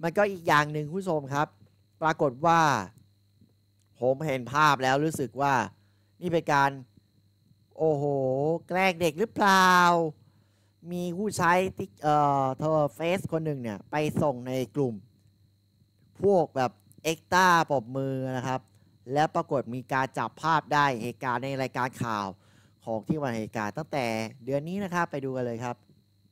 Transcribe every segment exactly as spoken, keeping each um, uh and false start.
มันก็อีกอย่างหนึ่งผู้ชมครับปรากฏว่าผมเห็นภาพแล้วรู้สึกว่านี่เป็นการโอ้โหแกล้งเด็กหรือเปล่ามีผู้ใช้ติ๊กเอ่อเธอเฟซคนหนึ่งเนี่ยไปส่งในกลุ่มพวกแบบเอ็กต้าปรบมือนะครับแล้วปรากฏมีการจับภาพได้เหตุการณ์ในรายการข่าวของที่วันเหตุการณ์ตั้งแต่เดือนนี้นะครับไปดูกันเลยครับ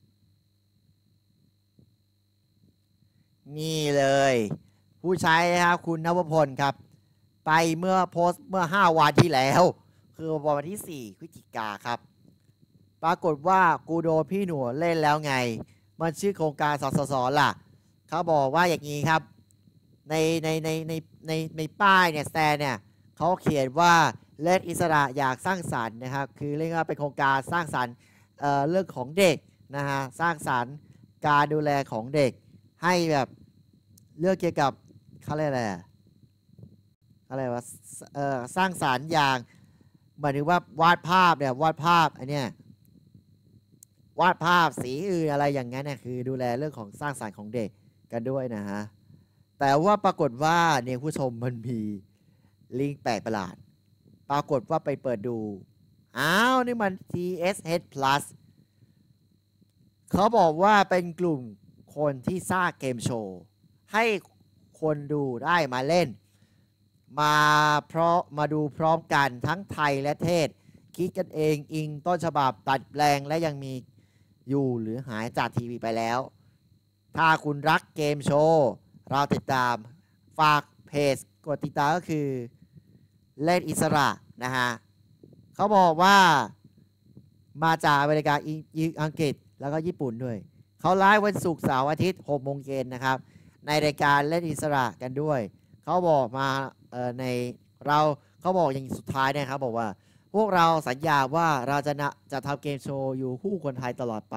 นี่เลยผู้ใช้นะครับคุณนวพลครับไปเมื่อโพสต์เมื่อห้าวันที่แล้วคือวันที่สี่พฤศจิกาครับปรากฏว่ากูโดนพี่หนูเล่นแล้วไงมันชื่อโครงการสสสล่ะเขาบอกว่าอย่างนี้ครับในในในในในในป้ายเนี่ยแซนเนี่ยเขาเขียนว่าเล่นอิสระอยากสร้างสรรค์นะครับคือเรียกว่าเป็นโครงการสร้างสรรค์ เอ่อเรื่องของเด็กนะฮะสร้างสรรค์การดูแลของเด็กให้แบบเรื่องเกี่ยวกับเขาเรียกอะไรอะไรวะเอ่อสร้างสรรค์อย่างหมายถึงว่าวาดภาพเนี่ยวาดภาพอันเนี้ยวาดภาพสีอื่นอะไรอย่างนั้นเนี่ยคือดูแลเรื่องของสร้างสรรค์ของเด็กกันด้วยนะฮะแต่ว่าปรากฏว่าเนี่ยผู้ชมมันมีลิงก์แปลกประหลาดปรากฏว่าไปเปิดดูอ้าวนี่มัน ที เอส เอช Plus เขาบอกว่าเป็นกลุ่มคนที่สร้างเกมโชว์ให้คนดูได้มาเล่นมาเพราะมาดูพร้อมกันทั้งไทยและเทศคิดกันเองอิงต้นฉบับตัดแปลงและยังมีอยู่หรือหายจากทีวีไปแล้วถ้าคุณรักเกมโชว์เราติดตามฝากเพจกดติดตามก็คือเล่นอิสระนะฮะเขาบอกว่ามาจากอเมริกาอังกฤษแล้วก็ญี่ปุ่นด้วยเขาไลฟ์วันศุกร์เสาร์อาทิตย์หกโมงเย็นนะครับในรายการเล่นอิสระกันด้วยเขาบอกมาเอ่อในเราเขาบอกอย่างสุดท้ายนะครับบอกว่าพวกเราสัญญาว่าเราจะนะจะทำเกมโชว์อยู่คู่คนไทยตลอดไป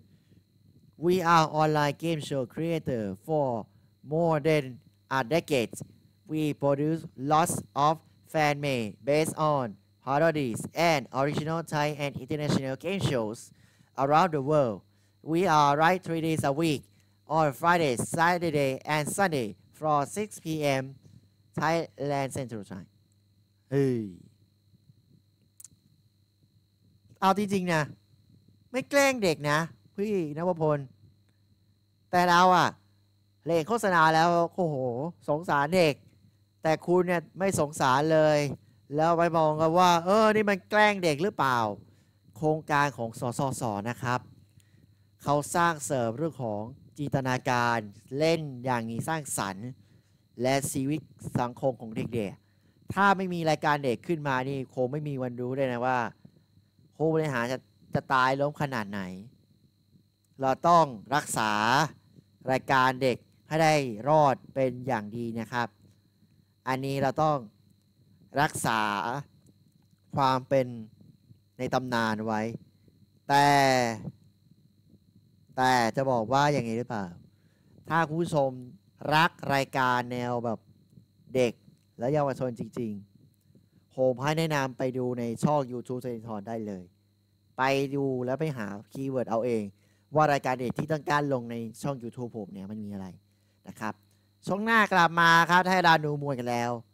We are online game show creator for more than a decade. We produce lots of fan-made based on parodies and original Thai and international game shows around the world. We are live three days a week on Friday, Saturday, and Sunday from six p m Thailand Central Time. เฮ้ยเอาจริงๆนะไม่แกล้งเด็กนะพี่นวพลแต่เราอะเล่นโฆษณาแล้วโอ้โหสงสารเด็กแต่คุณเนี่ยไม่สงสารเลยแล้วไปมองกันว่าเออนี่มันแกล้งเด็กหรือเปล่าโครงการของสสสนะครับเขาสร้างเสริมเรื่องของจินตนาการเล่นอย่างนี้สร้างสรรค์และชีวิตสังคมของเด็กๆถ้าไม่มีรายการเด็กขึ้นมานี่คงไม่มีวันรู้เลยนะว่าผู้บริหารจะจะตายล้มขนาดไหนเราต้องรักษารายการเด็กให้ได้รอดเป็นอย่างดีนะครับอันนี้เราต้องรักษาความเป็นในตำนานไว้แต่แต่จะบอกว่าอย่างนี้หรือเปล่าถ้าคุณผู้ชมรักรายการแนวแบบเด็กและเยาวชนจริงๆผมให้แนะนำไปดูในช่อง YouTube เซนทอนได้เลยไปดูแล้วไปหาคีย์เวิร์ดเอาเองว่ารายการเด็กที่ต้องการลงในช่อง YouTube ผมเนี่ยมันมีอะไรนะครับช่วงหน้ากลับมาครับให้เราดูมวยกันแล้ว